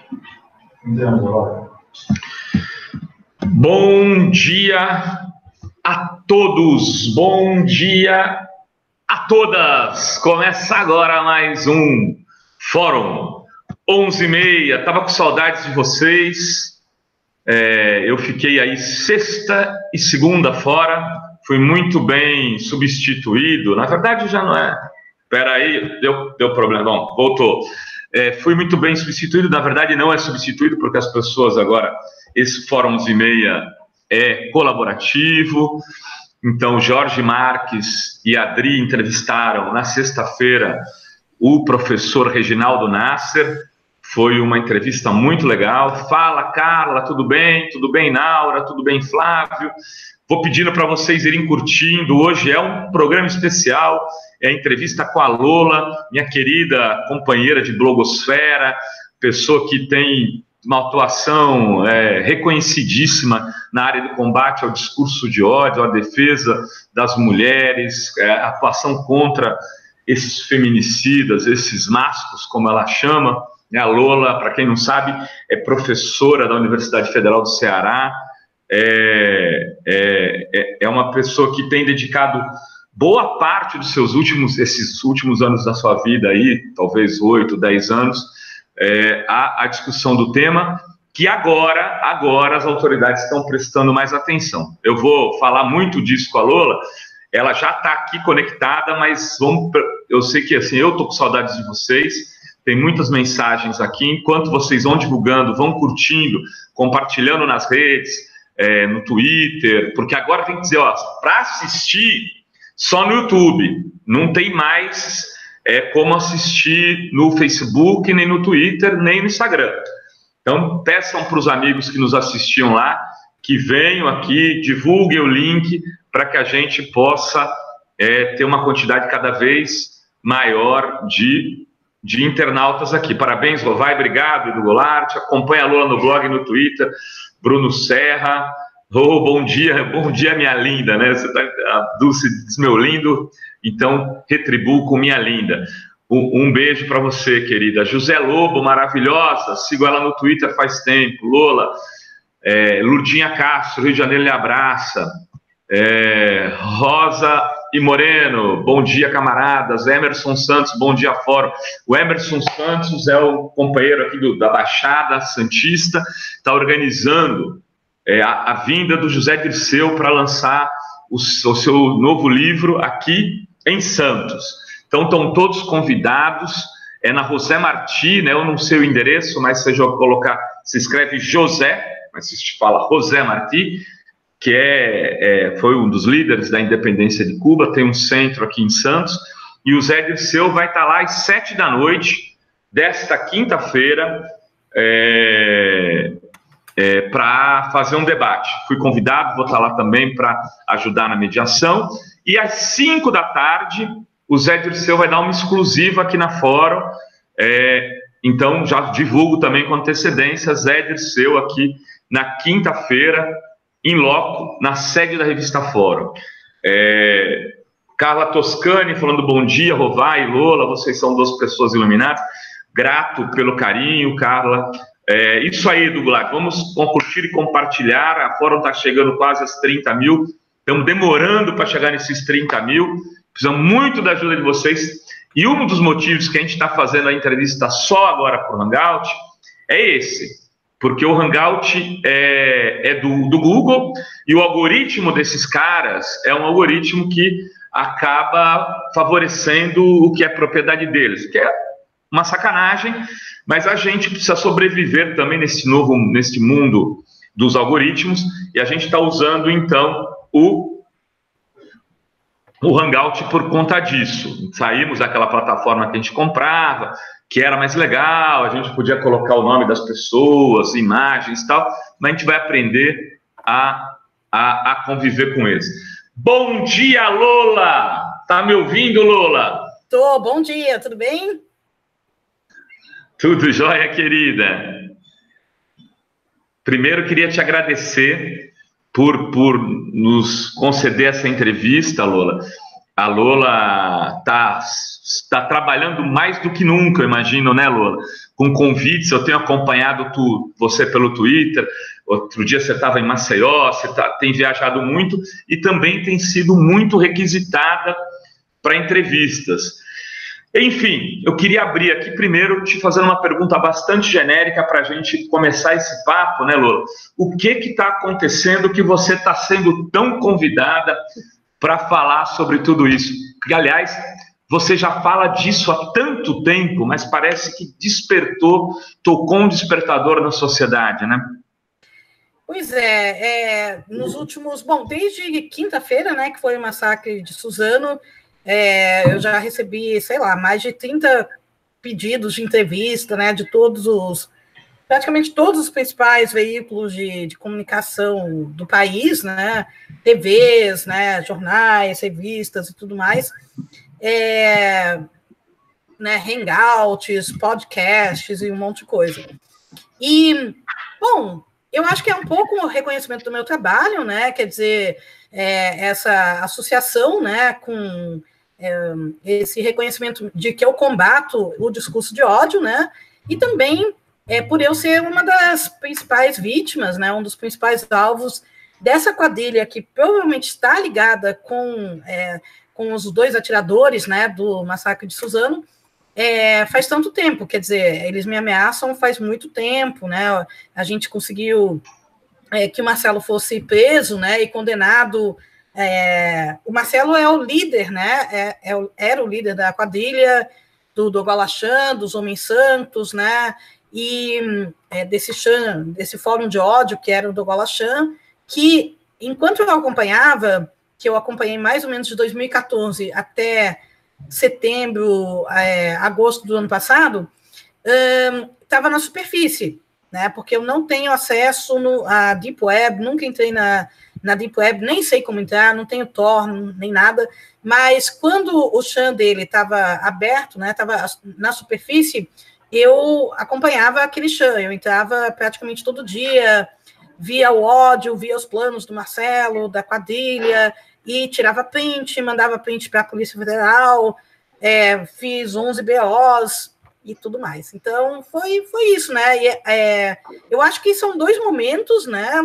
Bom dia a todos, bom dia a todas. Começa agora mais um Fórum 11h30. Tava com saudades de vocês. Eu fiquei aí sexta e segunda fora. Fui muito bem substituído. Na verdade já não é. Espera aí, deu problema. Bom, voltou. Fui muito bem substituído. Na verdade não é substituído porque as pessoas agora, esse Fórum 11h30 é colaborativo. Então Jorge Marques e Adri entrevistaram na sexta-feira o professor Reginaldo Nasser. Foi uma entrevista muito legal. Fala, Carla, tudo bem? Tudo bem, Naura? Tudo bem, Flávio? Vou pedindo para vocês irem curtindo. Hoje é um programa especial, é a entrevista com a Lola, minha querida companheira de blogosfera, pessoa que tem uma atuação reconhecidíssima na área do combate ao discurso de ódio, à defesa das mulheres, atuação contra esses feminicidas, esses mastros, como ela chama. A Lola, para quem não sabe, é professora da Universidade Federal do Ceará, é uma pessoa que tem dedicado boa parte dos esses últimos anos da sua vida aí, talvez 8, 10 anos, à discussão do tema, que agora as autoridades estão prestando mais atenção. Eu vou falar muito disso com a Lola. Ela já está aqui conectada, mas eu sei que assim, eu estou com saudades de vocês. Tem muitas mensagens aqui. Enquanto vocês vão divulgando, vão curtindo, compartilhando nas redes, no Twitter, porque agora tem que dizer, para assistir só no YouTube, não tem mais como assistir no Facebook, nem no Twitter, nem no Instagram. Então, peçam para os amigos que nos assistiam lá, que venham aqui, divulguem o link, para que a gente possa ter uma quantidade cada vez maior de internautas aqui. Parabéns, Lovai, obrigado, Edu Goulart. Acompanha a Lola no blog e no Twitter. Bruno Serra. Bom dia, minha linda, né? A Dulce diz meu lindo, então retribuo com minha linda. Um beijo para você, querida. José Lobo, maravilhosa, sigo ela no Twitter faz tempo. Lola, Lurdinha Castro, Rio de Janeiro lhe abraça. Rosa e Moreno, bom dia, camaradas. Emerson Santos, bom dia, fórum. O Emerson Santos é o companheiro aqui da Baixada Santista, está organizando a vinda do José Dirceu para lançar o seu novo livro aqui em Santos. Então estão todos convidados. É na José Martí, né? Eu não sei o endereço, mas se eu colocar, se escreve José, mas se fala José Martí, que foi um dos líderes da independência de Cuba, tem um centro aqui em Santos, e o Zé Dirceu vai estar lá às 7h desta quinta-feira para fazer um debate. Fui convidado, vou estar lá também para ajudar na mediação, e às 5h o Zé Dirceu vai dar uma exclusiva aqui na Fórum, então já divulgo também com antecedência, Zé Dirceu aqui na quinta-feira, em loco, na sede da revista Fórum. Carla Toscani falando bom dia, Rovai e Lola, vocês são duas pessoas iluminadas. Grato pelo carinho, Carla. Isso aí, Edu Goulart, vamos curtir e compartilhar. A Fórum está chegando quase às 30 mil, estamos demorando para chegar nesses 30 mil, precisamos muito da ajuda de vocês. E um dos motivos que a gente está fazendo a entrevista só agora para o Hangout é esse. Porque o Hangout é do Google e o algoritmo desses caras é um algoritmo que acaba favorecendo o que é propriedade deles, que é uma sacanagem, mas a gente precisa sobreviver também nesse mundo dos algoritmos, e a gente está usando, então, o Hangout por conta disso. Saímos daquela plataforma que a gente comprava, que era mais legal, a gente podia colocar o nome das pessoas, imagens e tal, mas a gente vai aprender a conviver com eles. Bom dia, Lola! Tá me ouvindo, Lola? Tô, bom dia, tudo bem? Tudo jóia, querida. Primeiro, queria te agradecer por nos conceder essa entrevista, Lola. A Lola tá trabalhando mais do que nunca, eu imagino, né, Lola? Com convites, eu tenho acompanhado você pelo Twitter. Outro dia você estava em Maceió, tem viajado muito e também tem sido muito requisitada para entrevistas. Enfim, eu queria abrir aqui primeiro te fazendo uma pergunta bastante genérica para a gente começar esse papo, né, Lola? O que está acontecendo que você está sendo tão convidada para falar sobre tudo isso? Porque, aliás, você já fala disso há tanto tempo, mas parece que tocou um despertador na sociedade, né? Pois nos últimos, desde quinta-feira, né, que foi o massacre de Suzano, eu já recebi, sei lá, mais de 30 pedidos de entrevista, né, de praticamente todos os principais veículos de comunicação do país, né, TVs, né, jornais, revistas e tudo mais, né, hangouts, podcasts e um monte de coisa. E, bom, eu acho que é um pouco o reconhecimento do meu trabalho, né, quer dizer, essa associação, né, com esse reconhecimento de que eu combato o discurso de ódio, né, e também por eu ser uma das principais vítimas, né, um dos principais alvos dessa quadrilha que provavelmente está ligada com os dois atiradores, né, do massacre de Suzano, faz tanto tempo, quer dizer, eles me ameaçam faz muito tempo, né, a gente conseguiu que o Marcelo fosse preso, né, e condenado. O Marcelo é o líder, né, era o líder da quadrilha do Dogolachan, dos Homens Santos, né, e desse fórum de ódio que era o Dogolachan, que, enquanto eu acompanhava, que eu acompanhei mais ou menos de 2014 até setembro, agosto do ano passado, estava na superfície, né, porque eu não tenho acesso à Deep Web, nunca entrei na Deep Web, nem sei como entrar, não tenho Tor, nem nada, mas quando o chan dele estava aberto, né, estava na superfície, eu acompanhava aquele chan, eu entrava praticamente todo dia, via o ódio, via os planos do Marcelo, da quadrilha, e tirava print, mandava print para a Polícia Federal, fiz 11 BOs e tudo mais. Então, foi isso, né? E, eu acho que são dois momentos, né,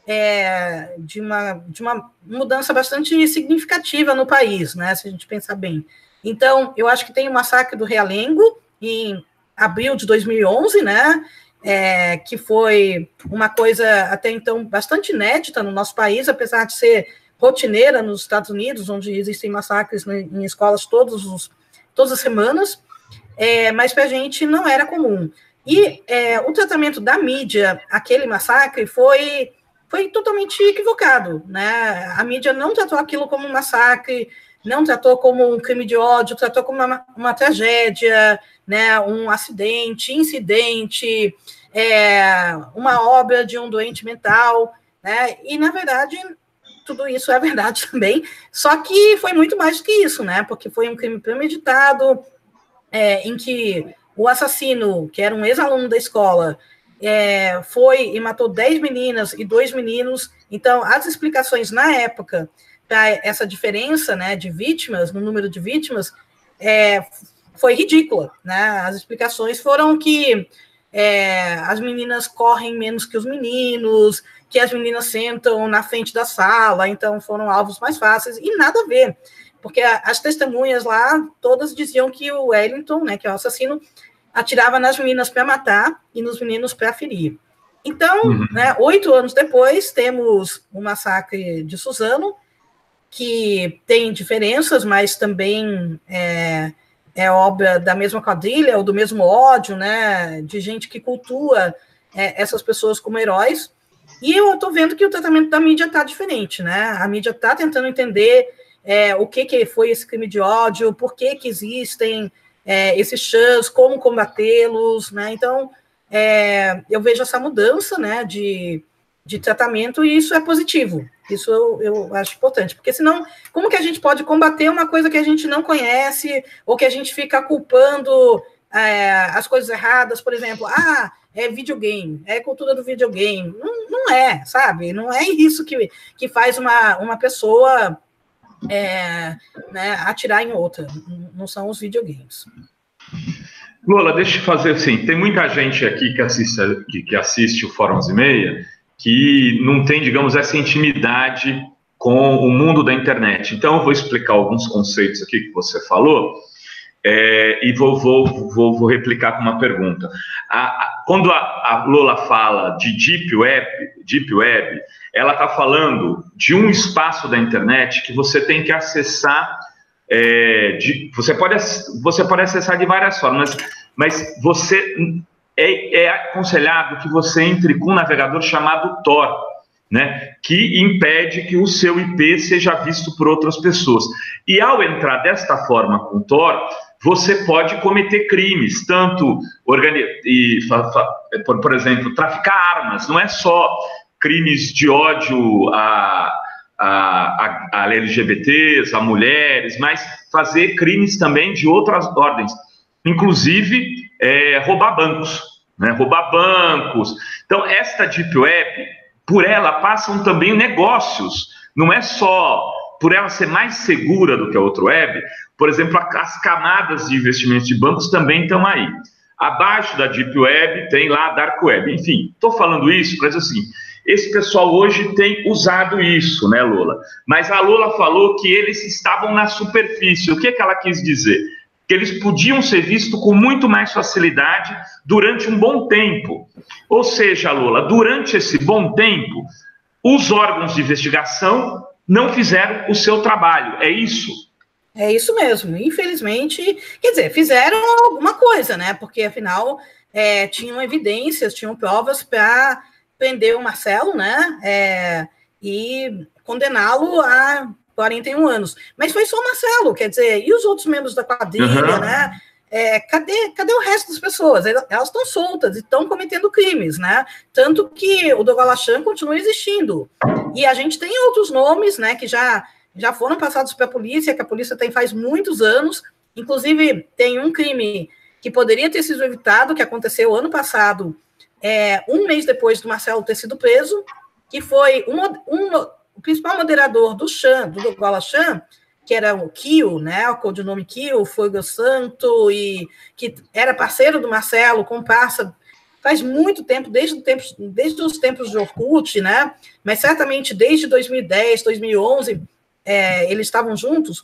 de uma mudança bastante significativa no país, né, se a gente pensar bem. Então, eu acho que tem o massacre do Realengo, em abril de 2011, né, que foi uma coisa até então bastante inédita no nosso país, apesar de ser rotineira nos Estados Unidos, onde existem massacres em escolas todas as semanas, mas para a gente não era comum. E o tratamento da mídia, aquele massacre, foi totalmente equivocado, né? A mídia não tratou aquilo como um massacre, não tratou como um crime de ódio, tratou como uma tragédia, né? Um acidente, incidente, uma obra de um doente mental, né? E, na verdade, tudo isso é verdade também, só que foi muito mais do que isso, né? Porque foi um crime premeditado, em que o assassino, que era um ex-aluno da escola, foi e matou 10 meninas e 2 meninos. Então, as explicações na época para essa diferença, né, de vítimas, no número de vítimas, foi ridícula, né? As explicações foram que as meninas correm menos que os meninos, que as meninas sentam na frente da sala, então foram alvos mais fáceis, e nada a ver, porque as testemunhas lá, todas diziam que o Wellington, né, que é o assassino, atirava nas meninas para matar e nos meninos para ferir. Então, né, 8 anos depois, temos o massacre de Suzano, que tem diferenças, mas também é obra da mesma quadrilha, ou do mesmo ódio, né, de gente que cultua essas pessoas como heróis. E eu estou vendo que o tratamento da mídia está diferente, né? A mídia está tentando entender o que foi esse crime de ódio, por que existem esses chãs, como combatê-los, né? Então, eu vejo essa mudança, né, de tratamento, e isso é positivo. Isso eu acho importante, porque senão, como que a gente pode combater uma coisa que a gente não conhece, ou que a gente fica culpando as coisas erradas, por exemplo, videogame, cultura do videogame. Não é, sabe? Não é isso que faz uma pessoa né, atirar em outra, não são os videogames. Lola, deixa eu fazer assim, tem muita gente aqui que assiste o Fórum 11h30 que não tem, digamos, essa intimidade com o mundo da internet. Então, eu vou explicar alguns conceitos aqui que você falou e vou replicar com uma pergunta. Quando a Lola fala de Deep Web, ela está falando de um espaço da internet que você tem que acessar. Você pode acessar de várias formas, mas é aconselhado que você entre com um navegador chamado Tor, né, que impede que o seu IP seja visto por outras pessoas. E ao entrar desta forma com Tor, você pode cometer crimes, tanto por exemplo, traficar armas. Não é só crimes de ódio a LGBTs, a mulheres, mas fazer crimes também de outras ordens, inclusive roubar bancos, né? Roubar bancos. Então, esta Deep Web, por ela passam também negócios, não é só por ela ser mais segura do que a outra web. Por exemplo, as camadas de investimentos de bancos também estão aí. Abaixo da Deep Web tem lá a Dark Web. Enfim, estou falando isso para dizer assim, esse pessoal hoje tem usado isso, né, Lola? Mas a Lola falou que eles estavam na superfície. O que ela quis dizer? Que eles podiam ser vistos com muito mais facilidade durante um bom tempo. Ou seja, Lola, durante esse bom tempo, os órgãos de investigação não fizeram o seu trabalho. É isso? É isso mesmo. Infelizmente, quer dizer, fizeram alguma coisa, né? Porque, afinal, tinham evidências, tinham provas para prender o Marcelo, né, e condená-lo a 41 anos. Mas foi só o Marcelo, quer dizer, e os outros membros da quadrilha, né? Cadê o resto das pessoas? Elas estão soltas e estão cometendo crimes, né? Tanto que o Dogalachan continua existindo. E a gente tem outros nomes, né, que já foram passados para a polícia, que a polícia tem faz muitos anos. Inclusive, tem um crime que poderia ter sido evitado, que aconteceu ano passado, um mês depois do Marcelo ter sido preso, que foi o principal moderador do Dogalachan, que era o Kio, né, o codinome Kio, Fogo Santo, e que era parceiro do Marcelo, comparsa faz muito tempo, desde os tempos de Orkut, né, mas certamente desde 2010, 2011, eles estavam juntos.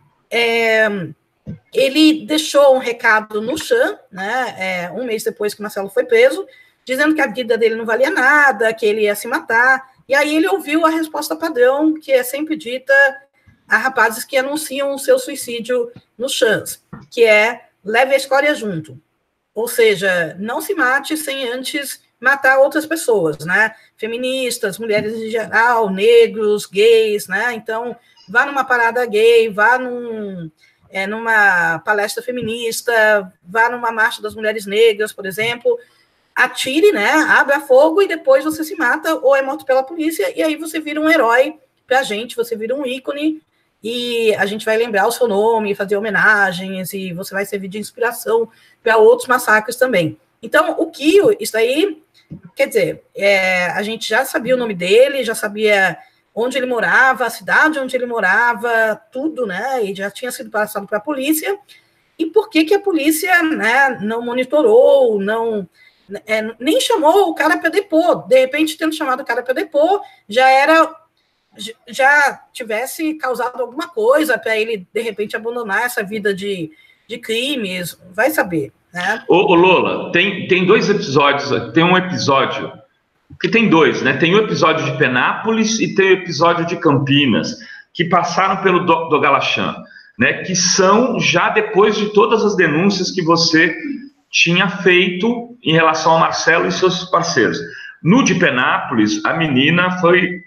Ele deixou um recado no Chan, né, um mês depois que o Marcelo foi preso, dizendo que a vida dele não valia nada, que ele ia se matar, e aí ele ouviu a resposta padrão, que é sempre dita a rapazes que anunciam o seu suicídio no Chans, que é leve a escória junto. Ou seja, não se mate sem antes matar outras pessoas, né? Feministas, mulheres em geral, negros, gays, né? Então, vá numa parada gay, vá numa palestra feminista, vá numa marcha das mulheres negras, por exemplo, atire, né? Abra fogo e depois você se mata ou é morto pela polícia, e aí você vira um herói pra gente, você vira um ícone, e a gente vai lembrar o seu nome, fazer homenagens, e você vai servir de inspiração para outros massacres também. Então, o Kio, isso aí, quer dizer, a gente já sabia o nome dele, já sabia onde ele morava, a cidade onde ele morava, tudo, né, e já tinha sido passado para a polícia, e por que a polícia, né, não monitorou, nem chamou o cara para depor? De repente, tendo chamado o cara para depor, já tivesse causado alguma coisa para ele, de repente, abandonar essa vida de crimes, vai saber, né? Ô Lola, tem dois episódios, tem um episódio, que tem dois, né? Tem o episódio de Penápolis e tem o episódio de Campinas, que passaram pelo Dogalachan, né? Que são já depois de todas as denúncias que você tinha feito em relação ao Marcelo e seus parceiros. No de Penápolis, a menina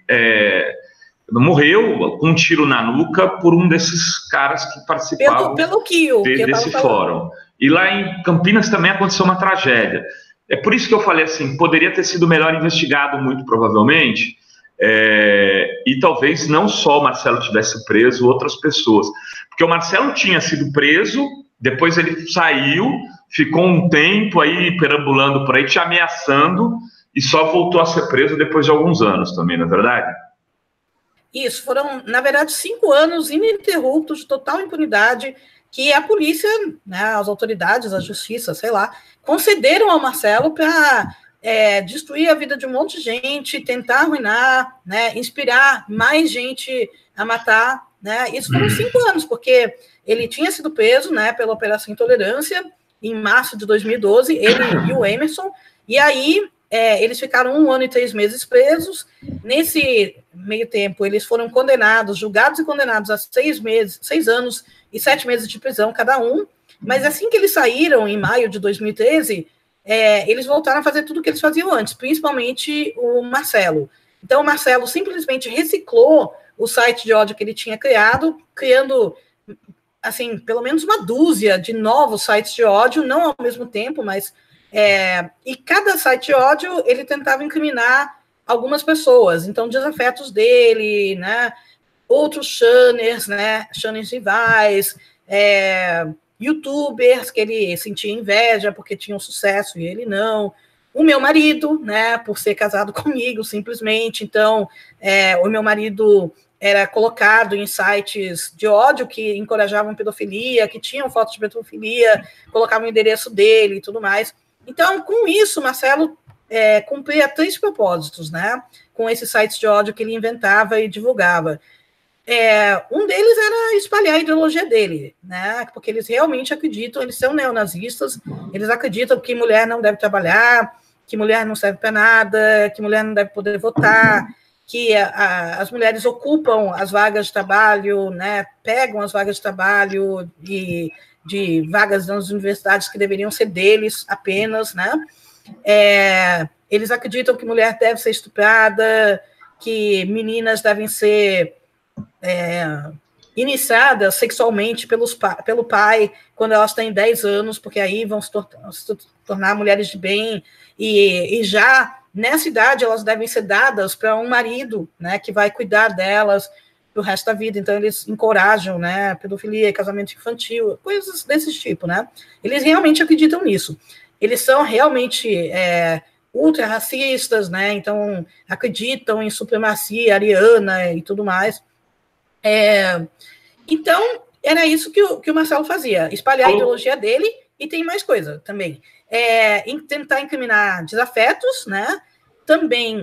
morreu com um tiro na nuca por um desses caras que participavam pelo Kio, desse fórum. E lá em Campinas também aconteceu uma tragédia. É por isso que eu falei assim, poderia ter sido melhor investigado, muito provavelmente, e talvez não só o Marcelo tivesse preso, outras pessoas. Porque o Marcelo tinha sido preso, depois ele saiu, ficou um tempo aí perambulando por aí, te ameaçando, e só voltou a ser preso depois de alguns anos também, não é verdade? Isso, foram, na verdade, 5 anos ininterruptos de total impunidade que a polícia, né, as autoridades, a justiça, sei lá, concederam ao Marcelo para destruir a vida de um monte de gente, tentar arruinar, né, inspirar mais gente a matar, né? Isso foram 5 anos, porque ele tinha sido preso, né, pela Operação Intolerância em março de 2012, ele e o Emerson, e aí eles ficaram 1 ano e 3 meses presos. Nesse meio tempo, eles foram condenados, julgados e condenados a 6 anos e 7 meses de prisão cada um, mas assim que eles saíram, em maio de 2013, eles voltaram a fazer tudo o que eles faziam antes, principalmente o Marcelo. Então, o Marcelo simplesmente reciclou o site de ódio que ele tinha criando, assim, pelo menos uma dúzia de novos sites de ódio, não ao mesmo tempo, mas... e cada site de ódio, ele tentava incriminar algumas pessoas, então, desafetos dele, né, outros channers, né, channers rivais, youtubers que ele sentia inveja porque tinham sucesso e ele não, o meu marido, né, por ser casado comigo, simplesmente, então, o meu marido era colocado em sites de ódio que encorajavam pedofilia, que tinham fotos de pedofilia, colocavam o endereço dele e tudo mais. Então, com isso, Marcelo cumpria 3 propósitos, né, com esses sites de ódio que ele inventava e divulgava. Um deles era espalhar a ideologia dele, né, porque eles realmente acreditam, eles são neonazistas, eles acreditam que mulher não deve trabalhar, que mulher não serve para nada, que mulher não deve poder votar, que as mulheres ocupam as vagas de trabalho, né, pegam as vagas de trabalho de vagas nas universidades que deveriam ser deles apenas, né? Eles acreditam que mulher deve ser estuprada, que meninas devem ser iniciadas sexualmente pelo pai quando elas têm 10 anos, porque aí vão se tornar mulheres de bem, e já nessa idade elas devem ser dadas para um marido, né, que vai cuidar delas pro resto da vida. Então eles encorajam, né, pedofilia, casamento infantil, coisas desse tipo, né? Eles realmente acreditam nisso. Eles são realmente ultra racistas, né? Então acreditam em supremacia ariana e tudo mais. Então era isso que o Marcelo fazia, espalhar a ideologia dele. E tem mais coisa também. Tentar incriminar desafetos, né? Também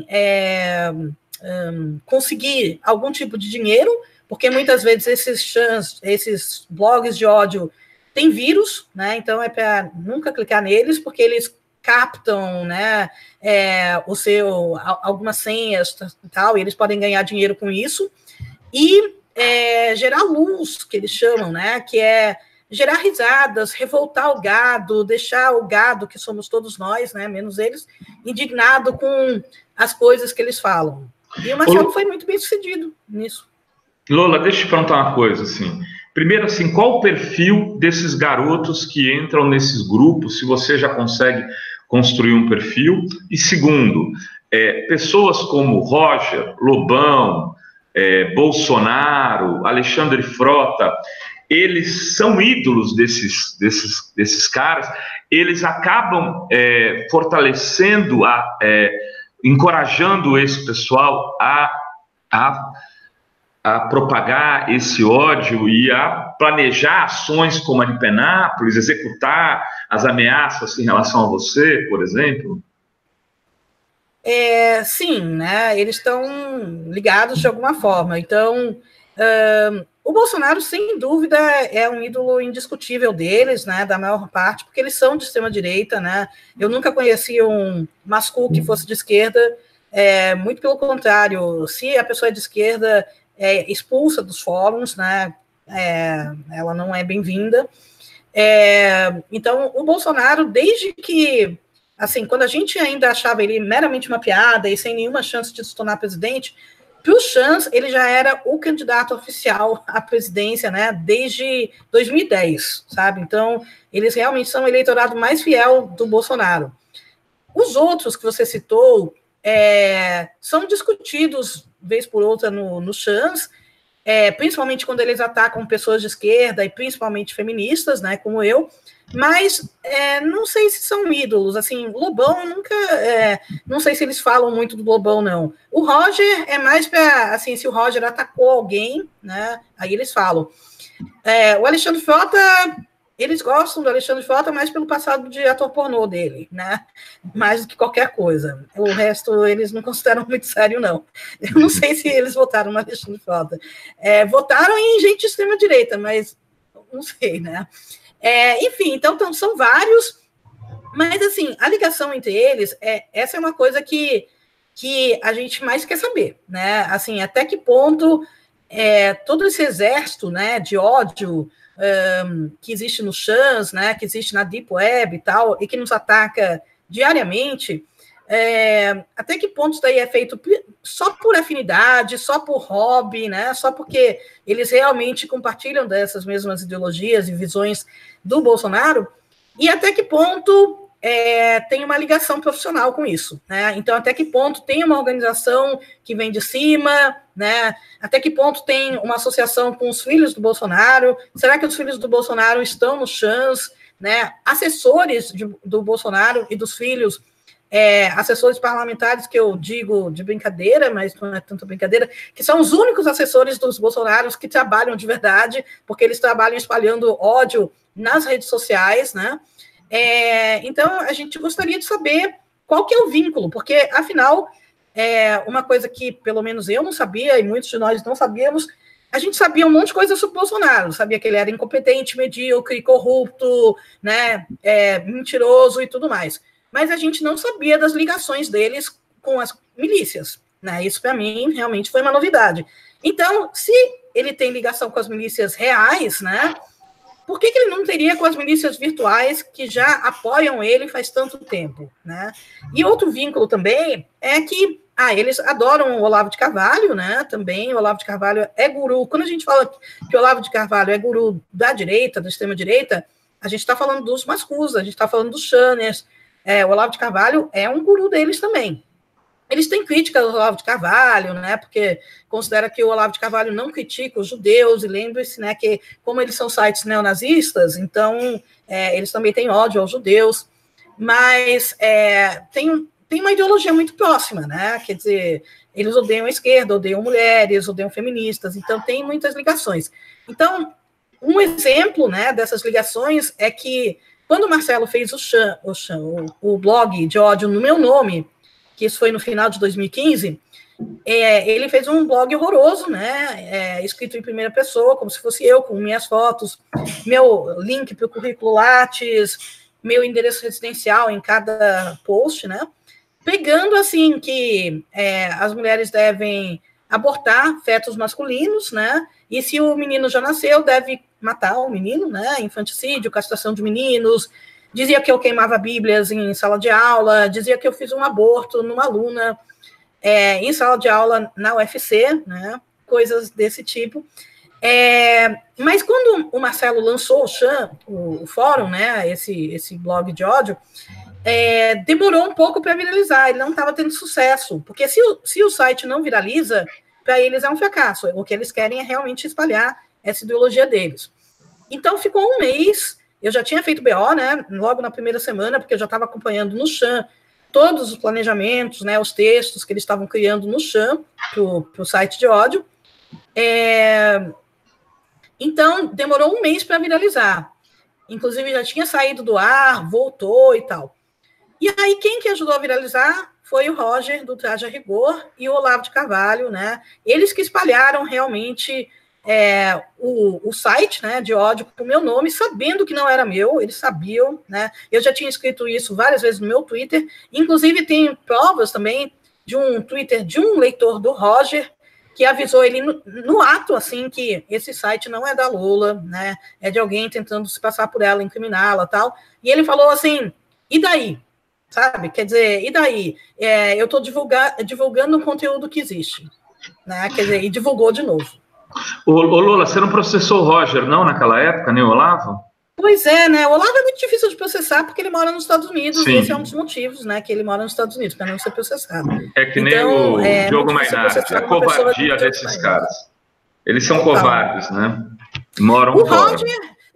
conseguir algum tipo de dinheiro, porque muitas vezes esses blogs de ódio têm vírus, né? Então é para nunca clicar neles, porque eles captam, né, algumas senhas e tal, e eles podem ganhar dinheiro com isso. E gerar luz, que eles chamam, né? Que é gerar risadas, revoltar o gado, deixar o gado, que somos todos nós, né, menos eles, indignado com as coisas que eles falam. E o Marcelo foi muito bem sucedido nisso. Lola, deixa eu te perguntar uma coisa, assim. Primeiro, assim, qual o perfil desses garotos que entram nesses grupos, se você já consegue construir um perfil? E segundo, pessoas como Roger, Lobão, Bolsonaro, Alexandre Frota, eles são ídolos desses caras, eles acabam fortalecendo, encorajando esse pessoal a propagar esse ódio e a planejar ações como a de Penápolis, executar as ameaças em relação a você, por exemplo? Sim, né? Eles estão ligados de alguma forma. Então, o Bolsonaro, sem dúvida, é um ídolo indiscutível deles, né? Da maior parte, porque eles são de extrema-direita, né? Eu nunca conheci um masculino que fosse de esquerda. Muito pelo contrário, se a pessoa é de esquerda, é expulsa dos fóruns, né? Ela não é bem-vinda. Então, o Bolsonaro, desde que... Assim, quando a gente ainda achava ele meramente uma piada e sem nenhuma chance de se tornar presidente, para o Chans, ele já era o candidato oficial à presidência, né, desde 2010, sabe? Então, eles realmente são o eleitorado mais fiel do Bolsonaro. Os outros que você citou são discutidos, vez por outra, no Chans, principalmente quando eles atacam pessoas de esquerda e principalmente feministas, né, como eu, mas não sei se são ídolos, assim, o Lobão nunca, não sei se eles falam muito do Lobão, não. O Roger é mais para, assim, se o Roger atacou alguém, né, aí eles falam. O Alexandre Frota, eles gostam do Alexandre Frota mais pelo passado de ator pornô dele, né, mais do que qualquer coisa. O resto eles não consideram muito sério, não. Eu não sei se eles votaram no Alexandre Frota. Votaram em gente de extrema-direita, mas não sei, né. Enfim, então são vários, mas assim, a ligação entre eles, essa é uma coisa que a gente mais quer saber, né? Assim, até que ponto todo esse exército, né, de ódio que existe no Chans, né, que existe na Deep Web e tal, e que nos ataca diariamente, até que ponto isso daí é feito só por afinidade, só por hobby, né? Só porque eles realmente compartilham dessas mesmas ideologias e visões do Bolsonaro, e até que ponto tem uma ligação profissional com isso, né? Então, até que ponto tem uma organização que vem de cima, né? Até que ponto tem uma associação com os filhos do Bolsonaro? Será que os filhos do Bolsonaro estão no Chans, né? Assessores do Bolsonaro e dos filhos, assessores parlamentares, que eu digo de brincadeira, mas não é tanto brincadeira, que são os únicos assessores dos Bolsonaros que trabalham de verdade, porque eles trabalham espalhando ódio nas redes sociais, né? Então, a gente gostaria de saber qual que é o vínculo, porque, afinal, uma coisa que, pelo menos eu não sabia, e muitos de nós não sabíamos, a gente sabia um monte de coisa sobre o Bolsonaro, sabia que ele era incompetente, medíocre, corrupto, né, mentiroso e tudo mais. Mas a gente não sabia das ligações deles com as milícias, né? Isso, para mim, realmente foi uma novidade. Então, se ele tem ligação com as milícias reais, né, por que ele não teria com as milícias virtuais que já apoiam ele faz tanto tempo, né? E outro vínculo também é que eles adoram o Olavo de Carvalho, né? Também o Olavo de Carvalho é guru. Quando a gente fala que o Olavo de Carvalho é guru da direita, da extrema-direita, a gente está falando dos Mascusa, a gente está falando dos Channers. O Olavo de Carvalho é um guru deles também. Eles têm críticas ao Olavo de Carvalho, né, porque considera que o Olavo de Carvalho não critica os judeus, e lembre-se, né, que como eles são sites neonazistas, então eles também têm ódio aos judeus, mas tem uma ideologia muito próxima, né, quer dizer, eles odeiam a esquerda, odeiam mulheres, odeiam feministas, então tem muitas ligações. Então, um exemplo, né, dessas ligações é que quando o Marcelo fez o blog de ódio no meu nome, que isso foi no final de 2015, ele fez um blog horroroso, né, escrito em primeira pessoa, como se fosse eu, com minhas fotos, meu link para o currículo Lattes, meu endereço residencial em cada post, né, pegando, assim, que as mulheres devem abortar fetos masculinos, né, e se o menino já nasceu, deve matar o menino, né, infanticídio, castração de meninos. Dizia que eu queimava bíblias em sala de aula, dizia que eu fiz um aborto numa aluna em sala de aula na UFC, né, coisas desse tipo. Mas quando o Marcelo lançou o fórum, né, esse blog de ódio, demorou um pouco para viralizar, ele não estava tendo sucesso, porque se o site não viraliza, para eles é um fracasso, o que eles querem é realmente espalhar essa ideologia deles. Então, ficou um mês. Eu já tinha feito BO, né, logo na primeira semana, porque eu já estava acompanhando no Chan todos os planejamentos, né, os textos que eles estavam criando no Chan, para o site de ódio. Então, demorou um mês para viralizar. Inclusive, já tinha saído do ar, voltou e tal. E aí, quem que ajudou a viralizar foi o Roger, do Traje a Rigor, e o Olavo de Carvalho, né? Eles que espalharam realmente o site, né, de ódio com o meu nome, sabendo que não era meu, eles sabiam, né? Eu já tinha escrito isso várias vezes no meu Twitter, inclusive tem provas também de um Twitter de um leitor do Roger, que avisou ele no ato, assim, que esse site não é da Lula, né? É de alguém tentando se passar por ela, incriminá-la e tal. E ele falou assim, e daí? Sabe? Quer dizer, e daí? Eu estou divulgando um conteúdo que existe, né? Quer dizer, e divulgou de novo. Ô Lola, você não processou o Roger, não, naquela época, nem o Olavo? Pois é, né? O Olavo é muito difícil de processar porque ele mora nos Estados Unidos. Sim. E esse é um dos motivos, né? Que ele mora nos Estados Unidos, para não ser processado. É que nem então, o Diogo Mainardi, a covardia desses caras. Eles são covardes, né? Moram o fora.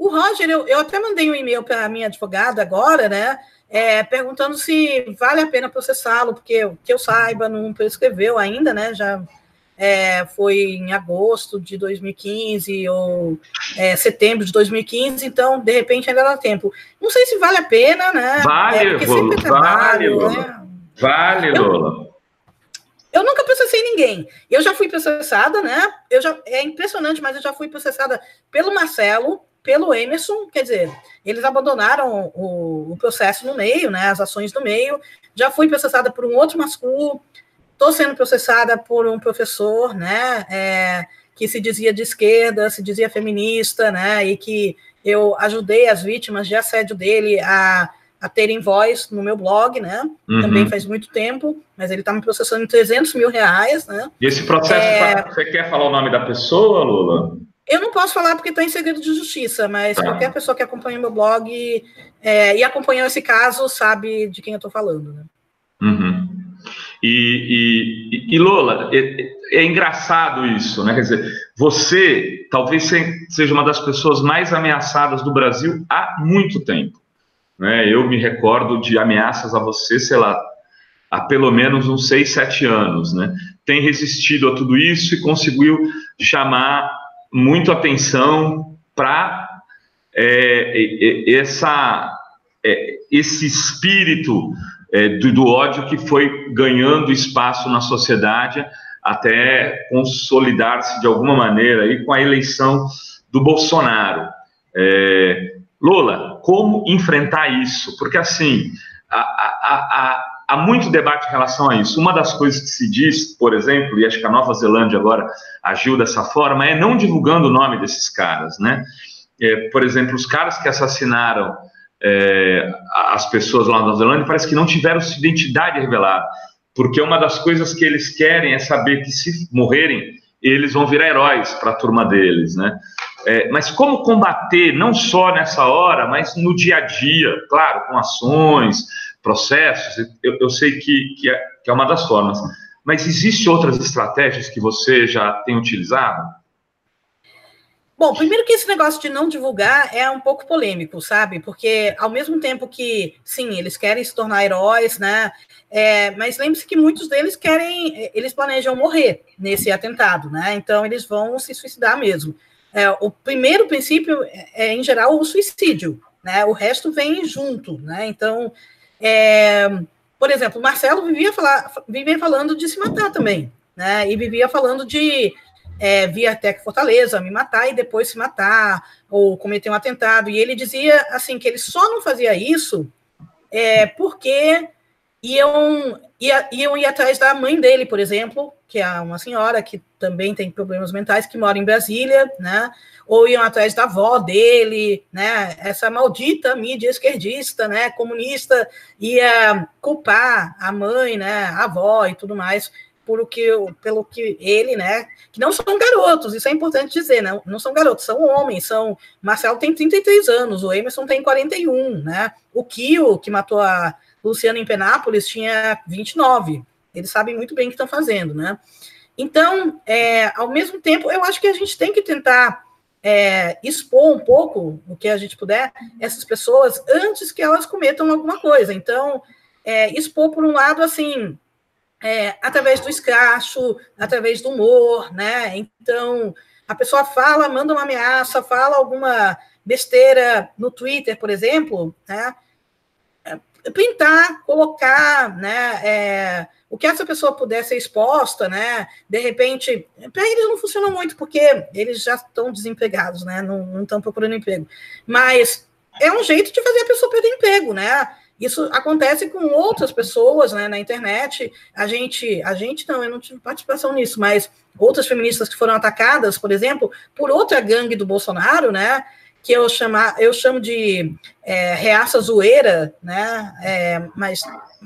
O Roger, eu até mandei um e-mail para a minha advogada agora, né? Perguntando se vale a pena processá-lo, porque, que eu saiba, não prescreveu ainda, né? Já foi em agosto de 2015 ou setembro de 2015, então, de repente, ainda dá tempo. Não sei se vale a pena, né? Porque sempre é trabalho, Lola. Né? Vale, Lola. Eu nunca processei ninguém. Eu já fui processada, né? É impressionante, mas eu já fui processada pelo Marcelo, pelo Emerson, quer dizer, eles abandonaram o processo no meio, né? As ações no meio. Já fui processada por um outro masculino. Estou sendo processada por um professor, né? Que se dizia de esquerda, se dizia feminista, né? E que eu ajudei as vítimas de assédio dele a terem voz no meu blog, né? Também faz muito tempo, mas ele está me processando em R$300 mil, né? E esse processo, você quer falar o nome da pessoa, Lula? Eu não posso falar porque está em segredo de justiça, mas qualquer pessoa que acompanha o meu blog e acompanhou esse caso sabe de quem eu estou falando, né? E Lola, é engraçado isso, né? Quer dizer, você talvez seja uma das pessoas mais ameaçadas do Brasil há muito tempo. Eu me recordo de ameaças a você, sei lá, há pelo menos uns 6, 7 anos, né? Tem resistido a tudo isso e conseguiu chamar muito atenção para esse espírito do ódio que foi ganhando espaço na sociedade até consolidar-se de alguma maneira aí com a eleição do Bolsonaro. Lola, como enfrentar isso? Porque, assim, há muito debate em relação a isso. Uma das coisas que se diz, por exemplo, e acho que a Nova Zelândia agora agiu dessa forma, é não divulgando o nome desses caras, né? Por exemplo, os caras que assassinaram as pessoas lá na Nova Zelândia parece que não tiveram sua identidade revelada, porque uma das coisas que eles querem é saber que se morrerem, eles vão virar heróis para a turma deles, né? Mas como combater, não só nessa hora, mas no dia a dia, claro, com ações, processos, eu sei que é uma das formas, mas existem outras estratégias que você já tem utilizado? Bom, primeiro que esse negócio de não divulgar é um pouco polêmico, sabe? Porque ao mesmo tempo que, sim, eles querem se tornar heróis, né? Mas lembre-se que muitos deles eles planejam morrer nesse atentado, né? Então eles vão se suicidar mesmo. O primeiro princípio em geral, o suicídio, né? O resto vem junto, né? Então, por exemplo, o Marcelo vivia falando de se matar também, né? E vivia falando de vir até Fortaleza, me matar e depois se matar, ou cometer um atentado. E ele dizia assim que ele só não fazia isso porque iam ir atrás da mãe dele, por exemplo, que é uma senhora que também tem problemas mentais, que mora em Brasília, né? Ou iam atrás da avó dele, né? Essa maldita mídia esquerdista, né? Comunista, ia culpar a mãe, né? A avó e tudo mais, pelo que ele, né? Que não são garotos, isso é importante dizer, não são garotos, são homens, Marcelo tem 33 anos, o Emerson tem 41, né? O Kio, que matou a Luciana em Penápolis, tinha 29. Eles sabem muito bem o que estão fazendo, né? Então, ao mesmo tempo, eu acho que a gente tem que tentar expor um pouco, o que a gente puder, essas pessoas antes que elas cometam alguma coisa. Então, expor, por um lado, assim, através do escracho, através do humor, né? Então, a pessoa manda uma ameaça, fala alguma besteira no Twitter, por exemplo, né? Printar, colocar, né, o que essa pessoa puder ser exposta, né, de repente, para eles não funciona muito, porque eles já estão desempregados, né, não estão procurando emprego, mas é um jeito de fazer a pessoa perder emprego, né, isso acontece com outras pessoas, né, na internet, a gente não, eu não tive participação nisso, mas outras feministas que foram atacadas, por exemplo, por outra gangue do Bolsonaro, né, que eu chamo de reaça zoeira, né? Mas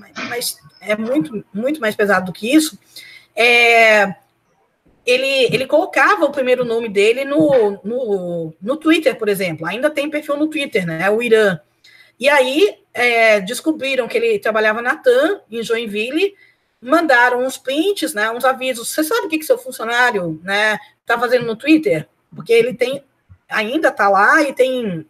é muito, muito mais pesado do que isso. Ele colocava o primeiro nome dele no Twitter, por exemplo. Ainda tem perfil no Twitter, né? O Irã. E aí descobriram que ele trabalhava na TAM, em Joinville, mandaram uns prints, né? Uns avisos. Você sabe o que seu funcionário, né, está fazendo no Twitter? Porque ele tem ainda está lá e tem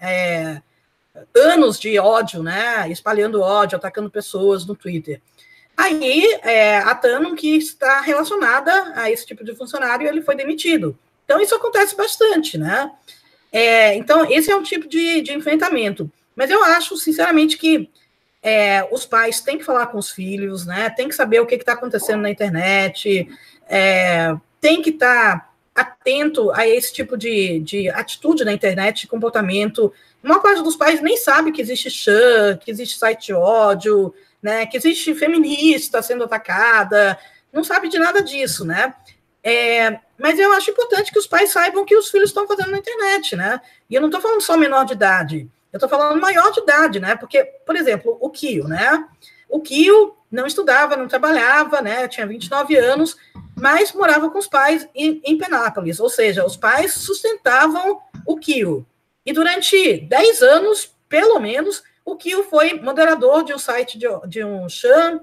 anos de ódio, né, espalhando ódio, atacando pessoas no Twitter. Aí, a Tanon, que está relacionada a esse tipo de funcionário, ele foi demitido. Então, isso acontece bastante, né? Então, esse é um tipo de enfrentamento. Mas eu acho, sinceramente, que os pais têm que falar com os filhos, né? Tem que saber o que está acontecendo na internet, tem que estar atento a esse tipo de atitude na internet, de comportamento. Uma parte dos pais nem sabe que existe chan, que existe site de ódio, né? Que existe feminista sendo atacada, não sabe de nada disso, né? Mas eu acho importante que os pais saibam o que os filhos estão fazendo na internet, né? E eu não estou falando só menor de idade, eu estou falando maior de idade, né? Porque, por exemplo, o Kio, né? O Kio não estudava, não trabalhava, né? Tinha 29 anos, mas morava com os pais em Penápolis, ou seja, os pais sustentavam o Kio. E durante 10 anos, pelo menos, o Kio foi moderador de um site de um chan,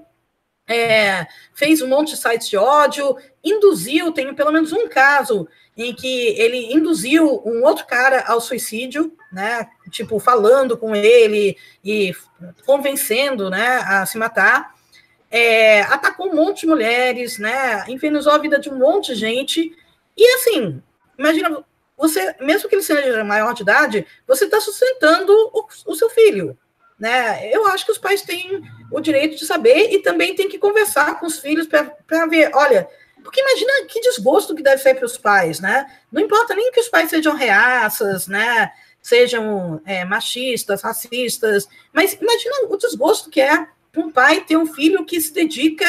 fez um monte de sites de ódio, induziu, tem pelo menos um caso em que ele induziu um outro cara ao suicídio, né, tipo, falando com ele e convencendo, né, a se matar, atacou um monte de mulheres, né, infernizou a vida de um monte de gente, e assim, imagina, você, mesmo que ele seja maior de idade, você está sustentando o seu filho, né? Eu acho que os pais têm o direito de saber e também tem que conversar com os filhos para ver, olha, porque imagina que desgosto que deve ser para os pais, né? Não importa nem que os pais sejam reaças, né? Sejam machistas, racistas, mas imagina o desgosto que é para um pai ter um filho que se dedica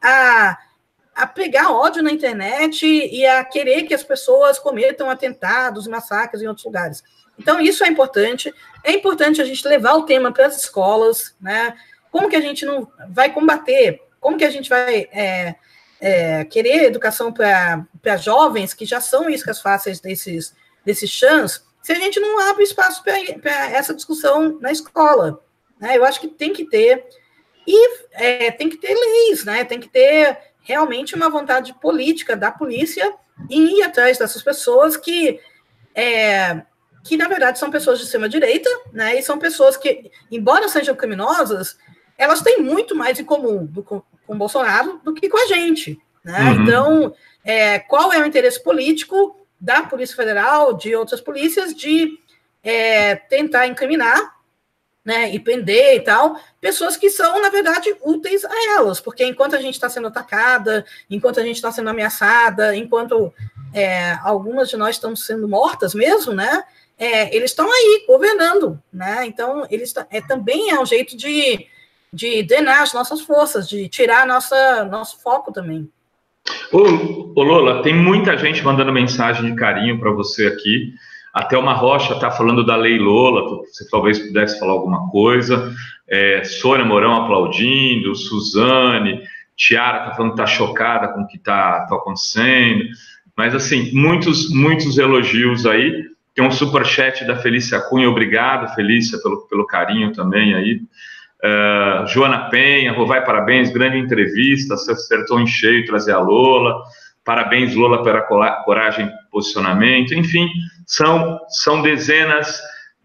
a pregar ódio na internet e a querer que as pessoas cometam atentados, massacres em outros lugares. Então, isso é importante a gente levar o tema para as escolas, né? Como que a gente não vai combater, como que a gente vai querer educação para jovens que já são iscas fáceis desses chans, se a gente não abre espaço para essa discussão na escola, né? Eu acho que tem que ter, e tem que ter leis, né? Tem que ter realmente uma vontade política da polícia em ir atrás dessas pessoas que na verdade são pessoas de extrema-direita, né? E são pessoas que, embora sejam criminosas, elas têm muito mais em comum com o Bolsonaro do que com a gente, né? Uhum. Então, qual é o interesse político da Polícia Federal, de outras polícias, de tentar incriminar, né, e prender e tal, pessoas que são, na verdade, úteis a elas, porque enquanto a gente está sendo atacada, enquanto a gente está sendo ameaçada, enquanto algumas de nós estamos sendo mortas mesmo, né, eles estão aí, governando, né, então, também é um jeito de drenar as nossas forças, de tirar nosso foco também. Ô Lola, tem muita gente mandando mensagem de carinho para você aqui. A Thelma Rocha está falando da Lei Lola, você talvez pudesse falar alguma coisa. Sônia Mourão aplaudindo, Suzane, Tiara está falando que está chocada com o que está acontecendo. Mas, assim, muitos elogios aí. Tem um superchat da Felícia Cunha, obrigado, Felícia, pelo carinho também aí. Joana Penha, Rovai, parabéns, grande entrevista, você acertou em cheio trazer a Lola. Parabéns, Lola, pela coragem e posicionamento. Enfim, são dezenas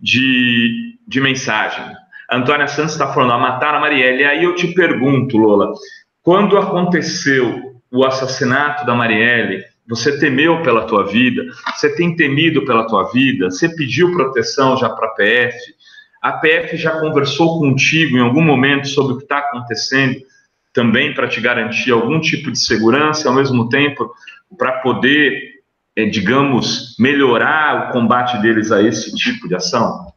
de mensagem. A Antônia Santos está falando, mataram a Marielle. E aí eu te pergunto, Lola, quando aconteceu o assassinato da Marielle, você temeu pela tua vida? Você tem temido pela tua vida? Você pediu proteção já para a PF? A PF já conversou contigo em algum momento sobre o que está acontecendo? Também para te garantir algum tipo de segurança, ao mesmo tempo para poder, digamos, melhorar o combate deles a esse tipo de ação?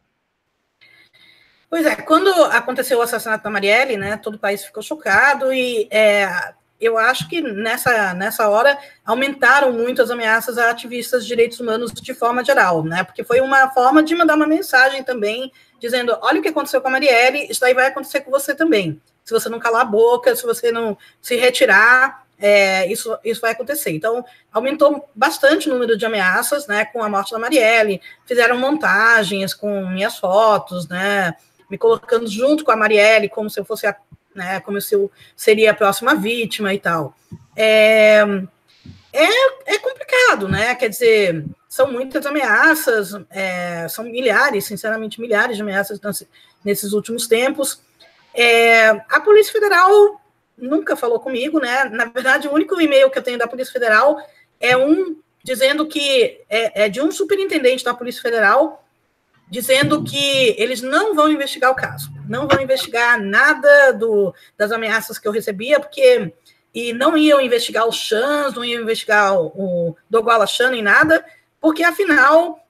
Pois quando aconteceu o assassinato da Marielle, né, todo o país ficou chocado e eu acho que nessa hora aumentaram muito as ameaças a ativistas de direitos humanos de forma geral, né, porque foi uma forma de mandar uma mensagem também, dizendo, olha o que aconteceu com a Marielle, isso aí vai acontecer com você também. Se você não calar a boca, se você não se retirar, isso vai acontecer. Então, aumentou bastante o número de ameaças, né, com a morte da Marielle, fizeram montagens com minhas fotos, né, me colocando junto com a Marielle, como se eu fosse, como se eu seria a próxima vítima e tal. É complicado, né, quer dizer, são muitas ameaças, são milhares, sinceramente, milhares de ameaças nesses últimos tempos. A Polícia Federal nunca falou comigo, né? Na verdade, o único e-mail que eu tenho da Polícia Federal é dizendo que é de um superintendente da Polícia Federal, dizendo que eles não vão investigar o caso, não vão investigar nada das ameaças que eu recebia, e não iam investigar os Chans, não iam investigar o Doguala Chan nem nada, porque, afinal,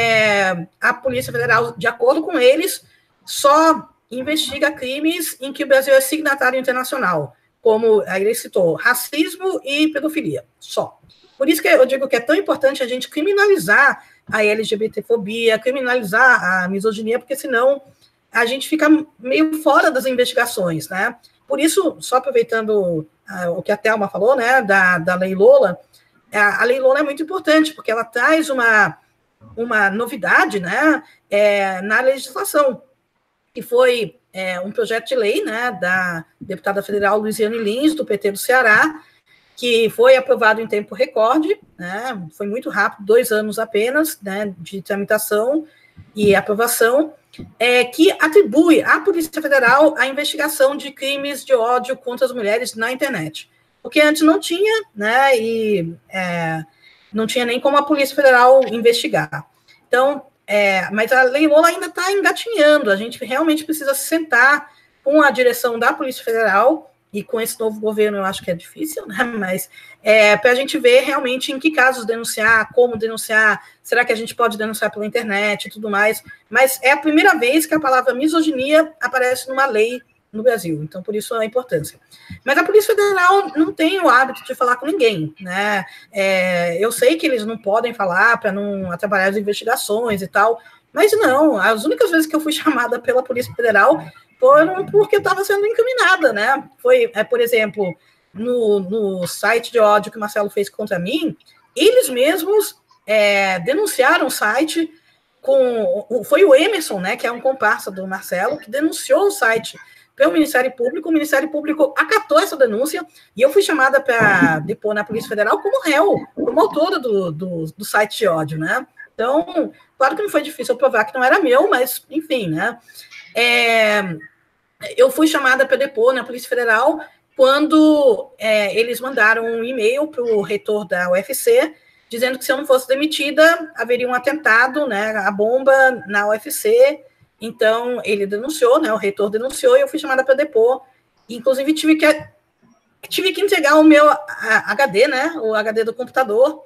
a Polícia Federal, de acordo com eles, só investiga crimes em que o Brasil é signatário internacional, como aí ele citou, racismo e pedofilia, só. Por isso que eu digo que é tão importante a gente criminalizar a LGBTfobia, criminalizar a misoginia, porque senão a gente fica meio fora das investigações, né? Por isso, só aproveitando o que a Thelma falou, né, da Lei Lola, a Lei Lola é muito importante, porque ela traz uma novidade, né, na legislação, que foi um projeto de lei, né, da deputada federal Luiziane Lins, do PT do Ceará, que foi aprovado em tempo recorde, né, foi muito rápido, 2 anos apenas, né, de tramitação e aprovação, que atribui à Polícia Federal a investigação de crimes de ódio contra as mulheres na internet. Porque antes não tinha, né, e não tinha nem como a Polícia Federal investigar. Então, mas a Lei Lola ainda está engatinhando, a gente realmente precisa sentar com a direção da Polícia Federal, e com esse novo governo eu acho que é difícil, né? Mas para a gente ver realmente em que casos denunciar, como denunciar, será que a gente pode denunciar pela internet e tudo mais, mas é a primeira vez que a palavra misoginia aparece numa lei no Brasil, então por isso a importância. Mas a Polícia Federal não tem o hábito de falar com ninguém, né? Eu sei que eles não podem falar para não atrapalhar as investigações e tal, mas não, as únicas vezes que eu fui chamada pela Polícia Federal foram porque eu estava sendo incriminada, né? Foi, por exemplo, no site de ódio que o Marcelo fez contra mim, eles mesmos denunciaram o site foi o Emerson, né, que é um comparsa do Marcelo, que denunciou o site para o Ministério Público acatou essa denúncia, e eu fui chamada para depor na Polícia Federal como réu, como autora do site de ódio, né? Então, claro que não foi difícil eu provar que não era meu, mas, enfim, né? Eu fui chamada para depor na Polícia Federal quando eles mandaram um e-mail para o reitor da UFC, dizendo que se eu não fosse demitida, haveria um atentado, né, a bomba na UFC. Então, ele denunciou, né, o reitor denunciou, e eu fui chamada para depor. Inclusive, tive que entregar o meu HD, né, o HD do computador,